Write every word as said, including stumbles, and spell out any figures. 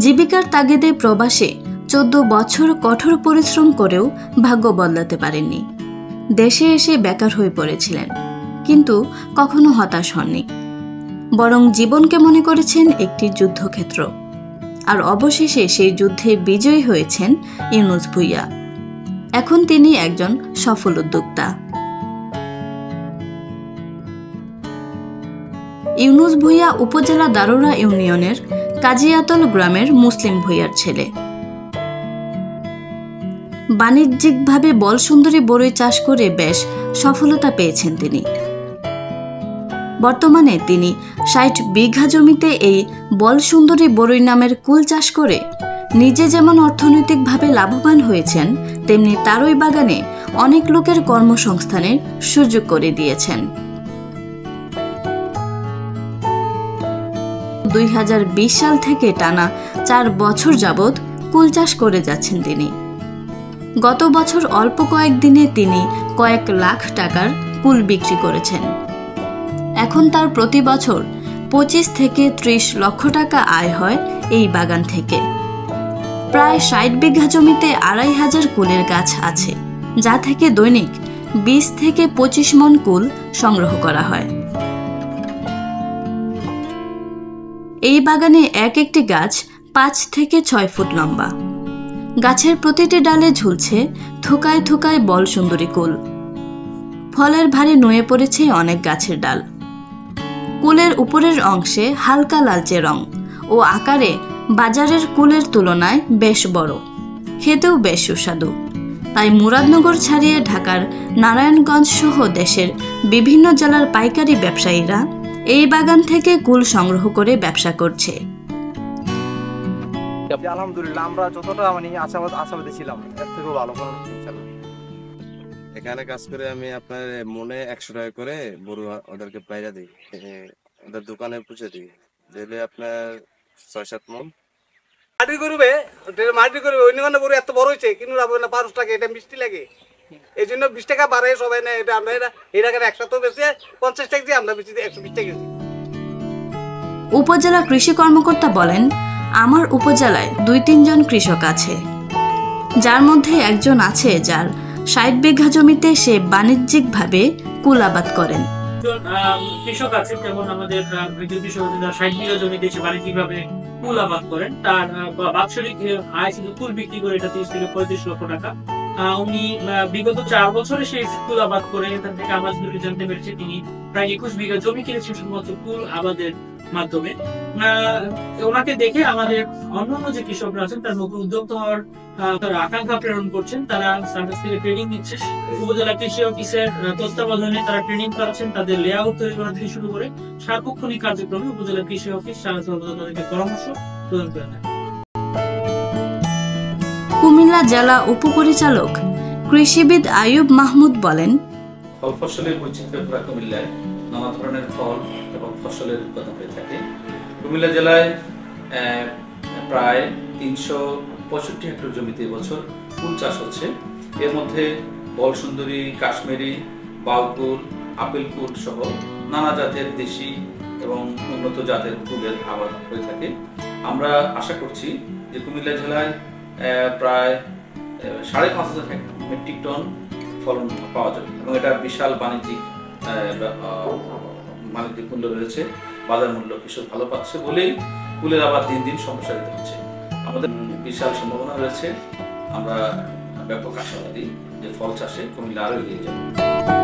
জীবিকার তাগিদে প্রবাসে চোদ্দ বছর কঠোর পরিশ্রম করেও ভাগ্য বদলাতে পারেননি। দেশে এসে বেকার হয়ে পড়েছিলেন, কিন্তু কখনো হতাশ হননি, বরং জীবনকে মনে করেছেন একটি যুদ্ধক্ষেত্র। আর অবশেষে সেই যুদ্ধে বিজয়ী হয়েছেন ইউনুস ভূঁইয়া। এখন তিনি একজন সফল উদ্যোক্তা। ইউনুস ভূঁইয়া উপজেলা দারুরা ইউনিয়নের কাজিয়াতল গ্রামের মুসলিম ভূঁইয়ার ছেলে। বাণিজ্যিকভাবে বলসুন্দরী বরই চাষ করে বেশ সফলতা পেয়েছেন তিনি। বর্তমানে তিনি ষাট বিঘা জমিতে এই বলসুন্দরী বরই নামের কুল চাষ করে নিজে যেমন অর্থনৈতিকভাবে লাভবান হয়েছেন, তেমনি তারই বাগানে অনেক লোকের কর্মসংস্থানের সুযোগ করে দিয়েছেন। দুই হাজার বিশ সাল থেকে টানা চার বছর যাবৎ কুল চাষ করে যাচ্ছেন তিনি। গত বছর অল্প কয়েকদিনে তিনি কয়েক লাখ টাকার কুল বিক্রি করেছেন। এখন তার প্রতি বছর পঁচিশ থেকে ত্রিশ লক্ষ টাকা আয় হয় এই বাগান থেকে। প্রায় ষাট বিঘা জমিতে আড়াই হাজার কুলের গাছ আছে, যা থেকে দৈনিক বিশ থেকে পঁচিশ মন কুল সংগ্রহ করা হয়। এই বাগানে এক একটি গাছ পাঁচ থেকে ছয় ফুট লম্বা। গাছের প্রতিটি ডালে ঝুলছে থোকায় থোকায় বলসুন্দরী কুল। ফলের ভারে নুয়ে পড়েছে অনেক গাছের ডাল। কুলের উপরের অংশে হালকা লালচে রং ও আকারে বাজারের কুলের তুলনায় বেশ বড়, খেতেও বেশ সুস্বাদু। তাই মুরাদনগর ছাড়িয়ে ঢাকার নারায়ণগঞ্জ সহ দেশের বিভিন্ন জেলার পাইকারি ব্যবসায়ীরা এই বাগান থেকে কুল সংগ্রহ করে ব্যবসা করছে। আলহামদুলিল্লাহ, আমরা যতটা মানে আশাবাদ আশাবাদী ছিলাম এর থেকেও ভালো ফলন ইনশাআল্লাহ। এখানে কাজ করে আমি আপনার মনে একশো টাকা করে গরু ওদেরকে পাইরা দিই, ওদের দোকানে পৌঁছে দিই, দিলে আপনার ছয় সাত মন মাটি করবে মাটি করবে অন্য কোনো গরু এত বড় হয়েছে কিন্তু না পাঁচ টাকা, এটা মিষ্টি লাগে, এই জন্য বিশ টাকা বাড়ে সবাই না। এটা আমরা এটা এই টাকার একশো বেশি পঞ্চাশ টাকা দিয়ে আমরা বেশি একশো বিশ টাকা। উপজেলা কৃষি কর্মকর্তা বলেন, আমার উপজেলায় দুই তিনজন কৃষক আছে, যার মধ্যে একজন আছে যার ষাট বিঘা জমিতে সে বাণিজ্যিকভাবে কুল আবাদ করেন। কৃষক আছে, যেমন আমাদের কৃষক ষাট বিঘা জমিতে সে বাণিজ্যিকভাবে কুল আবাদ করেন। তার বাৎসরিক আয় শুধু কুল বিক্রি করে এটা তিরিশ থেকে পঁয়ত্রিশ লক্ষ টাকা। উনি বিগত চার বছরে সেই কুল আবাদ করে এখান থেকে আবাদগুলি জানতে পেরেছে তিনি প্রায় একুশ বিঘা জমি কিনেছেন শুধুমাত্র কুল আবাদের মাধ্যমে। ওনাকে দেখে আমাদের অন্যান্য যে কৃষকরা আছেন তার নতুন উদ্যোক্তা হওয়ার তারা আকাঙ্ক্ষা প্রেরণ করছেন। তারা তার কাছ থেকে ট্রেনিং নিচ্ছে। উপজেলা কৃষি অফিসের তত্ত্বাবধানে তারা ট্রেনিং করাচ্ছেন, তাদের লেআউট তৈরি করা থেকে শুরু করে সার্বক্ষণিক কার্যক্রমে উপজেলা কৃষি অফিস সারা তাদেরকে পরামর্শ প্রদান করে থাকে। কুমিল্লা জেলা উপপরিচালক কৃষিবিদ আয়ুব মাহমুদ বলেন, ফল ফসলের বৈচিত্র্য পুরা কুমিল্লায় নানা ধরনের ফল এবং ফসলের উৎপাদন হয়ে থাকে। কুমিল্লা জেলায় প্রায় তিনশো পঁয়ষট্টি হেক্টর জমিতে বছর কুল চাষ হচ্ছে। এর মধ্যে বলসুন্দরী, কাশ্মীরি, বাউকুল, আপেল কুল সহ নানা জাতের দেশি এবং উন্নত জাতের কুলের আবাদ হয়ে থাকে। আমরা আশা করছি যে কুমিল্লা জেলায় প্রায় সাড়ে পাঁচ হাজার মেট্রিক টন ফলন পাওয়া যাবে এবং এটা বিশাল বাণিজ্যিক বাণিজ্যিক মূল্য রয়েছে। বাজার মূল্য কৃষক ভালো পাচ্ছে বলেই কুলের আবার দিন দিন সম্প্রসারিত হচ্ছে। আমাদের বিশাল সম্ভাবনা রয়েছে। আমরা ব্যাপক আশাবাদী যে ফল চাষে কুমিল্লা আরো এগিয়ে যাবে।